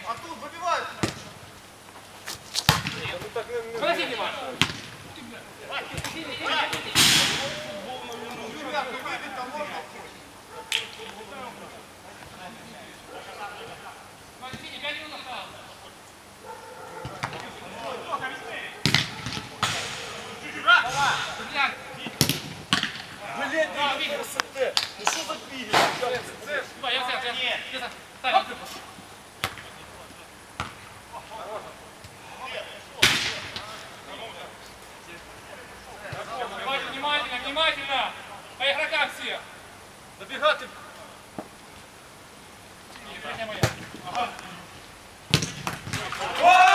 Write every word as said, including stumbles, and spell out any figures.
А тут выбивают. Подожди, Дима. Блин, красоты. Ну что за пили? Давай, я взял, я. Ставь. Внимательно, внимательно! По игрокам все! Добегать. Ага.